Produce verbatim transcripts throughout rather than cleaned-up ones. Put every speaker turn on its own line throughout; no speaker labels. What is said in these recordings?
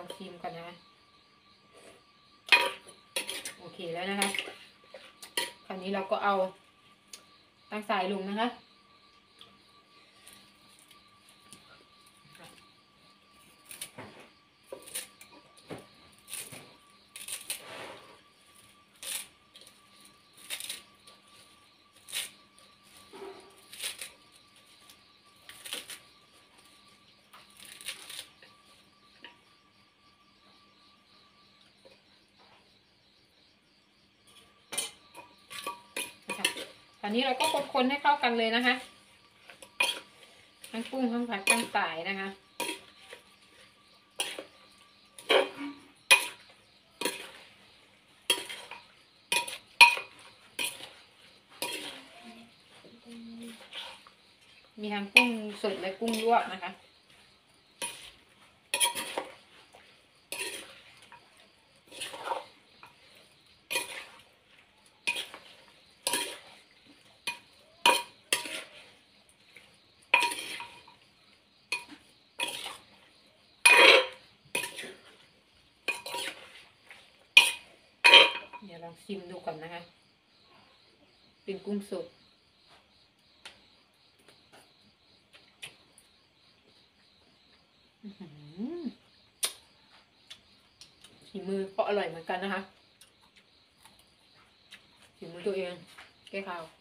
องชิมกันนะโอเคแล้วนะคะคราวนี้เราก็เอาตั้งสายลงนะคะคราวนี้เราก็คนๆให้เข้ากันเลยนะคะทั้งกุ้งทั้งผักทั้งสายนะคะมีทั้งกุ้งสดและกุ้งลวกนะคะเดี๋ยวลองชิมดูก่อนนะคะเป็นกุ้งสดฝีมือก็อร่อยเหมือนกันนะคะฝีมือตัวเองแก้ข่าว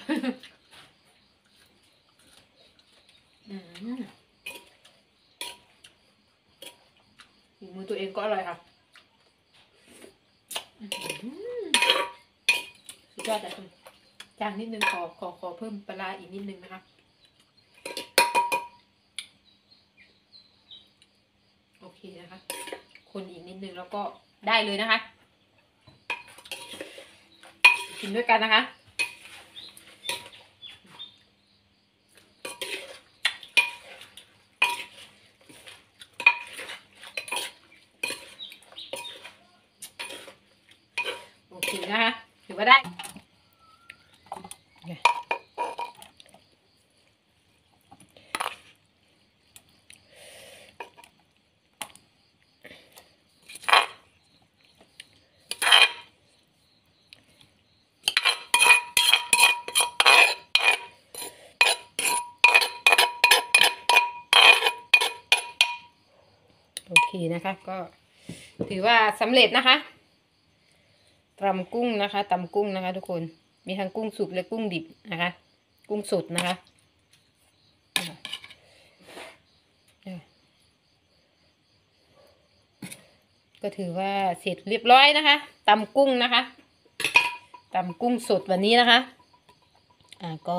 ฝีมือตัวเองก็อร่อยค่ะสุดยอดเลยคุณจางนิดนึงขอขอขอเพิ่มปลาอีกนิดนึงนะคะโอเคนะคะคนอีกนิดนึงแล้วก็ได้เลยนะคะกินด้วยกันนะคะโอเคนะคะถือว่าได้โอเคนะคะก็ถือว่าสำเร็จนะคะตำกุ้งนะคะตำกุ้งนะคะทุกคนมีทั้งกุ้งสุกและกุ้งดิบนะคะกุ้งสดนะคะก็ถือว่าเสร็จเรียบร้อยนะคะตำกุ้งนะคะตำกุ้งสดวันนี้นะคะอ่าก็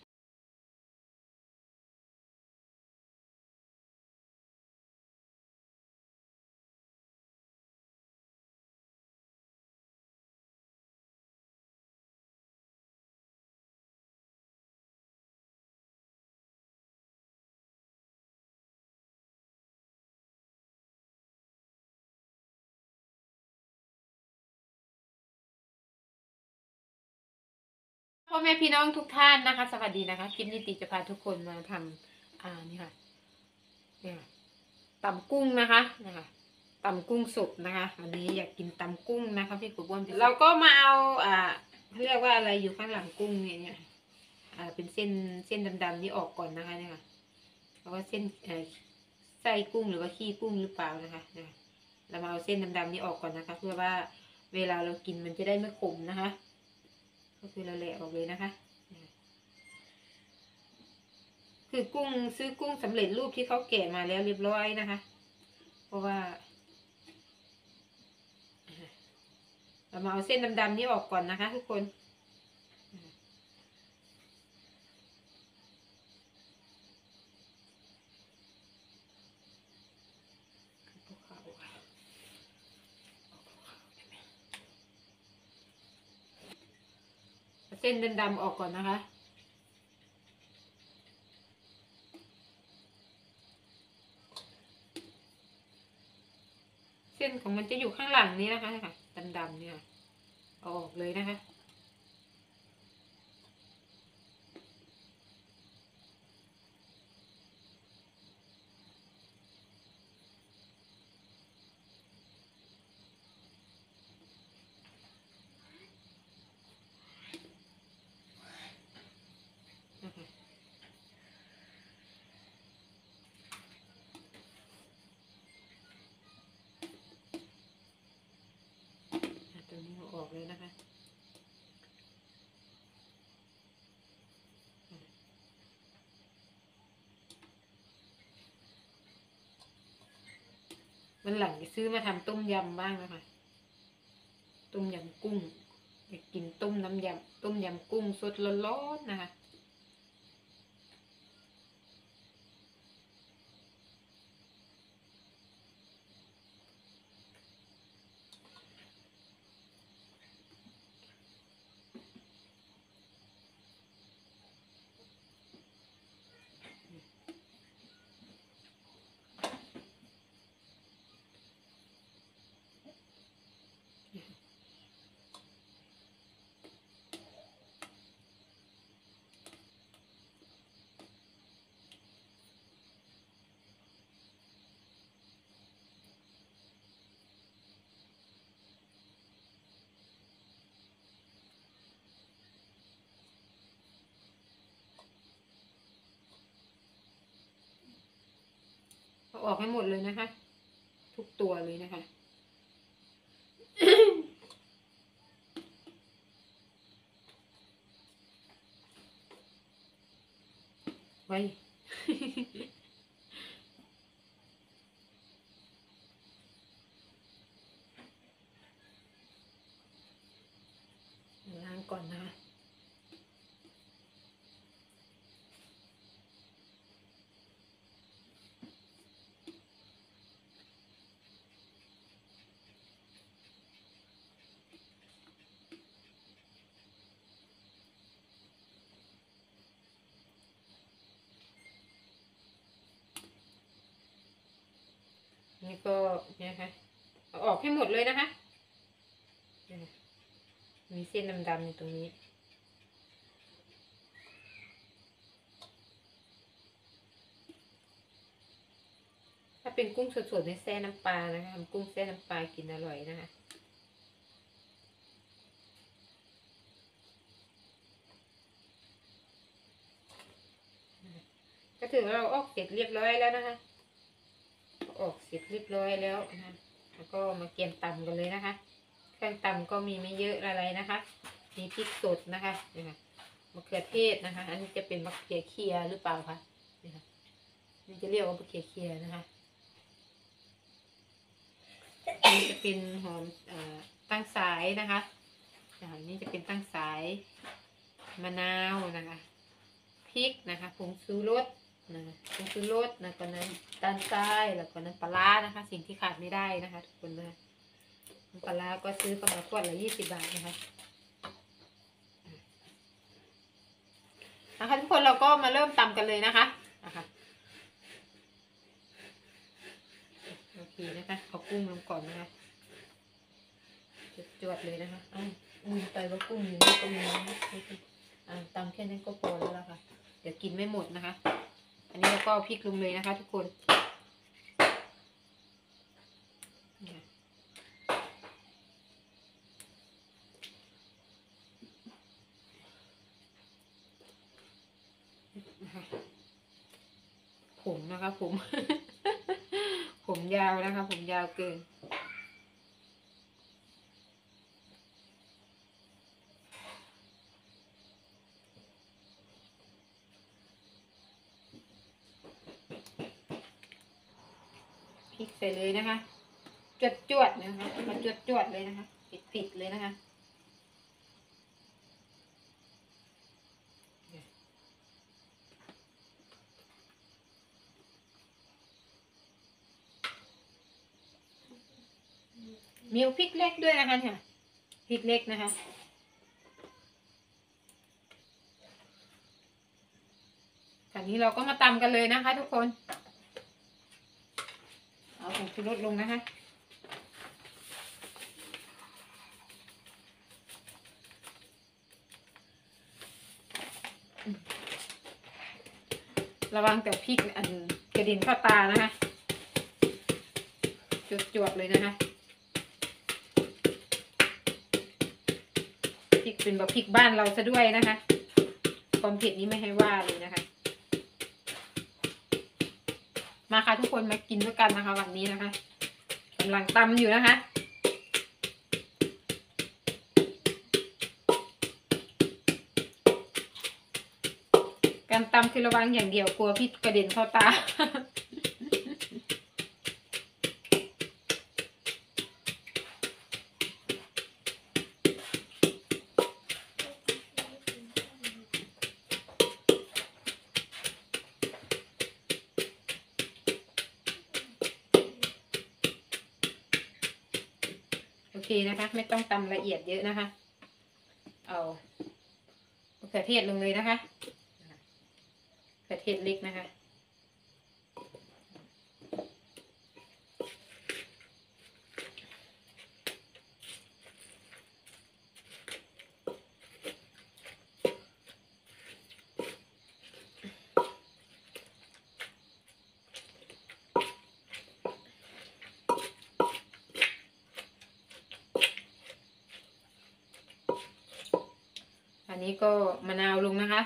พ่อแม่พี่น้องทุกท่านนะคะสวัสดีนะคะคลิปนี้ติจะพาทุกคนมาทำอ่านี่ค่ะเนี่ยตำกุ้งนะคะนะคะตำกุ้งสดนะคะวันนี้อยากกินตำกุ้งนะคะพี่กุบวนเราก็มาเอาอ่าเรียกว่าอะไรอยู่ข้างหลังกุ้งเนี่ยเนี่ยอ่าเป็นเส้นเส้นดำๆนี่ออกก่อนนะคะเนี่ยค่ะเพราะว่าเส้นไส้กุ้งหรือว่าขี้กุ้งหรือเปล่านะคะเนี่ยเรามาเอาเส้นดำๆนี่ออกก่อนนะคะเพื่อว่าเวลาเรากินมันจะได้ไม่ขมนะคะก็คือเราแหละออกเลยนะคะคือกุ้งซื้อกุ้งสำเร็จรูปที่เขาแกะมาแล้วเรียบร้อยนะคะเพราะว่าเรามาเอาเส้นดำๆนี้ออกก่อนนะคะทุกคนเส้นดำๆออกก่อนนะคะเส้นของมันจะอยู่ข้างหลังนี้นะคะค่ะดำๆเนี่ยเอาออกเลยนะคะวันหลังจะซื้อมาทำต้มยำบ้างนะคะต้มยำกุ้งอยากกินต้มน้ำยำต้มยำกุ้งสดร้อนๆนะคะเอาออกให้หมดเลยนะคะ ทุกตัวเลยนะคะไว้ ล้างก่อนนะคะนี่ก็เนี่ยค่ะเอาออกให้หมดเลยนะคะมีเส้นดำๆอยู่ตรงนี้ถ้าเป็นกุ้งสดๆในแช่น้ำปลานะคะทำกุ้งแช่น้ำปลากินอร่อยนะคะก็ถือว่าเราออกเสร็จเรียบร้อยแล้วนะคะออกเสร็จเรียบร้อยแล้วนะคะแล้วก็มาเกียมตำกันเลยนะคะเครื่องตำก็มีไม่เยอะอะไรนะคะมีพริกสดนะคะนี่ค่ะมะเขือเทศนะคะอันนี้จะเป็นมะเขือเคียหรือเปล่าคะนี่ค่ะนี่จะเรียกว่ามะเขือเคียนะคะนี่จะเป็นหอมตั้งสายนะคะนี่จะเป็นตั้งสายมะนาวนะคะพริกนะคะผงชูรสนะคะผงชูรสนะก็น้ำตาลทรายแล้วก็น้ำปลานะคะสิ่งที่ขาดไม่ได้นะคะทุกคนนะน้ำปลาก็ซื้อประมาณขวดละยี่สิบบาทนะคะนะคะทุกคนเราก็มาเริ่มตำกันเลยนะคะนะคะโอเคนะคะเอากุ้งลงก่อนนะคะจวดๆเลยนะคะอ้าวมือไปว่ากุ้งอยู่นี่ก็มีนะอ่าตำแค่นั้นก็พอแล้วล่ะค่ะเดี๋ยวกินไม่หมดนะคะอันนี้เราก็พริกลงเลยนะคะทุกคนผมนะคะผม ผมยาวนะคะผมยาวเกินพริกใส่เลยนะคะจวดจวดนะคะมาจวดจวดเลยนะคะปิดปิดเลยนะคะมีพริกเล็กด้วยนะคะเนี่ยพริกเล็กนะคะตอนนี้เราก็มาตำกันเลยนะคะทุกคนเอาผงชูรสลงนะคะระวังแต่พริกอันกระเด็นเข้าตานะคะจวดๆเลยนะคะพริกเป็นแบบพริกบ้านเราซะด้วยนะคะความเผ็ดนี้ไม่ให้ว่าเลยนะคะมาค่ะทุกคนมากินด้วยกันนะคะวันนี้นะคะกำลังตำอยู่นะคะการตำคือระวังอย่างเดียวกลัวพริกกระเด็นเข้าตาเคนะคะ ไม่ต้องตำละเอียดเยอะนะคะ เอามะเขือเทศลงเลยนะคะมะเขือเทศเล็กนะคะอันนี้ก็มะนาวลงนะคะ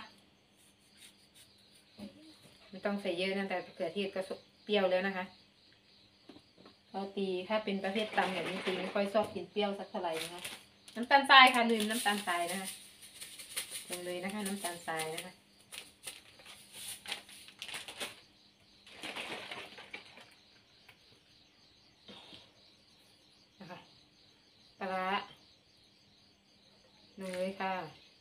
ไม่ต้องใส่เยอะนะแต่มะเขือเทศก็เปรี้ยวแล้วนะคะเราตีถ้าเป็นประเภทตำแบบนี้ตีไม่ค่อยชอบกินเปรี้ยวสักเท่าไหร่นะคะน้ำตาลทรายค่ะลืมน้ำตาลทรายนะคะลงเลยนะคะน้ำตาลทรายนะคะนะคะปลาร้าลงเลยค่ะ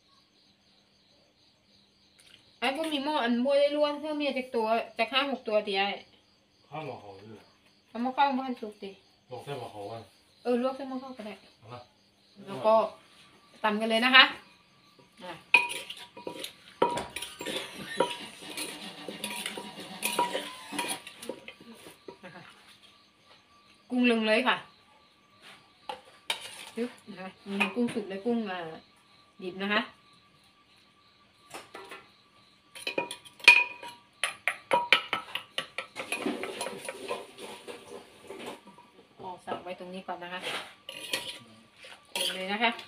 ไอ้พวกมีหม้ออันบ้วยได้ล้วนเพื่อเมียจากตัวจากห้าหกตัวตีไอ้
ข้าวหมอเขาด้วย
เอามาเข้าบ้านสุกตี
ลวกเส้นหมอเขาว่า
เออลวกเส้นหม้อเข้าก็ได้แล้วก็ตำกันเลยนะคะกุ้งลงเลยค่ะยึบนะคะมีกุ้งสุกและกุ้งอ่าดิบนะคะออกสับไว้ตรงนี้ก่อนนะคะลงเลยนะคะ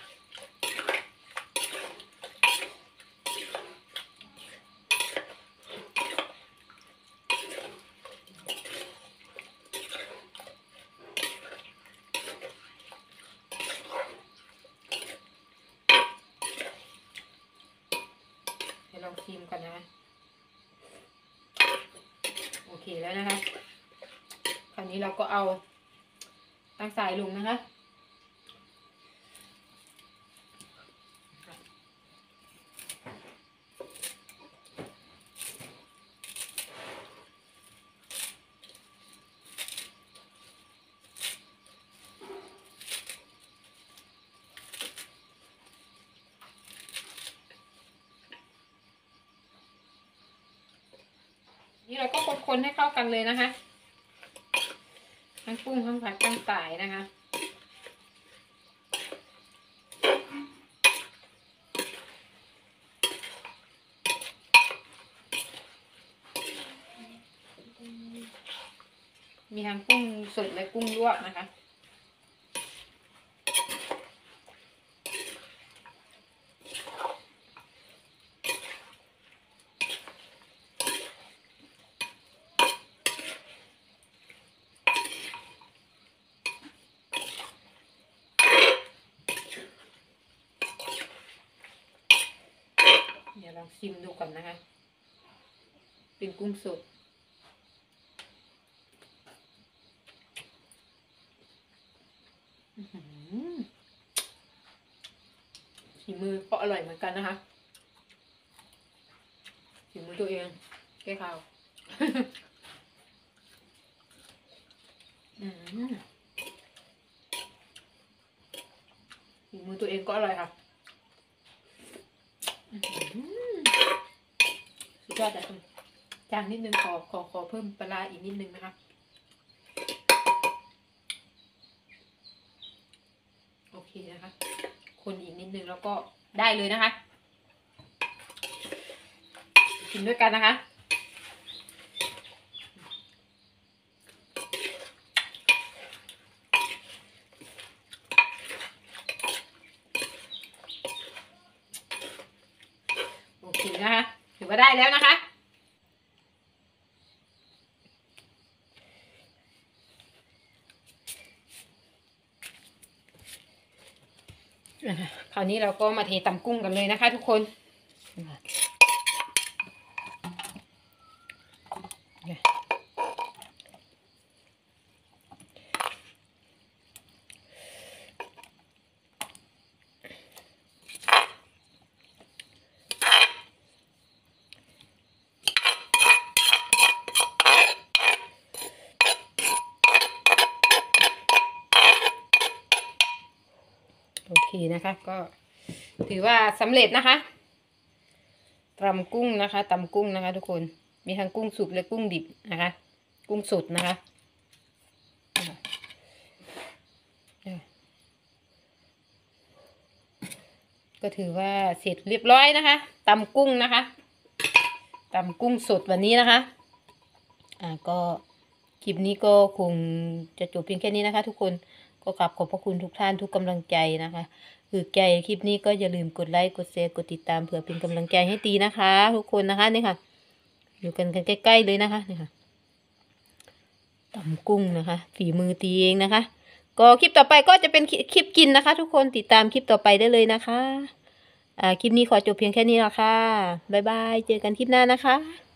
ลองชิมกันนะโอเคแล้วนะคะคราวนี้เราก็เอาตั้งสายลงนะคะนี่เราก็คนๆให้เข้ากันเลยนะคะทั้งกุ้งทั้งผักทั้งสายนะคะมีทั้งกุ้งสดและกุ้งลวกนะคะเดี๋ยวลองชิมดูก่อนนะคะเป็นกุ้งสดฝีมือก็อร่อยเหมือนกันนะคะฝีมือตัวเองแก้ข่าวฝีมือตัวเองก็อร่อยค่ะสุดยอดแต่จางนิดนึงขอขอขอเพิ่มปลาอีกนิดนึงนะคะโอเคนะคะคนอีกนิดนึงแล้วก็ได้เลยนะคะกินด้วยกันนะคะโอเคนะคะถือว่าได้แล้วนะคะคราวนี้เราก็มาเทตำกุ้งกันเลยนะคะทุกคนเคนะคะก็ถือว่าสำเร็จนะคะตำกุ้งนะคะตำกุ้งนะคะทุกคนมีทั้งกุ้งสุกและกุ้งดิบนะคะกุ้งสดนะคะก็ถือว่าเสร็จเรียบร้อยนะคะตำกุ้งนะคะตำกุ้งสดวันนี้นะคะอ่าก็คลิปนี้ก็คงจะจบเพียงแค่นี้นะคะทุกคนก็กราบขอบพระคุณทุกท่านทุกกำลังใจนะคะคือใจคลิปนี้ก็อย่าลืมกดไลค์กดแชร์กดติดตามเผื่อเป็นกำลังใจให้ตีนะคะ ทุกคนนะคะนี่ค่ะอยู่กันกันใกล้ๆเลยนะคะนี่ค่ะตำกุ้งนะคะฝีมือตีเองนะคะก็คลิปต่อไปก็จะเป็นคลิปกินนะคะ ทุกคนติดตามคลิปต่อไปได้เลยนะคะอ่าคลิปนี้ขอจบเพียงแค่นี้แล้วค่ะบ๊ายบายเจอกันคลิปหน้านะคะ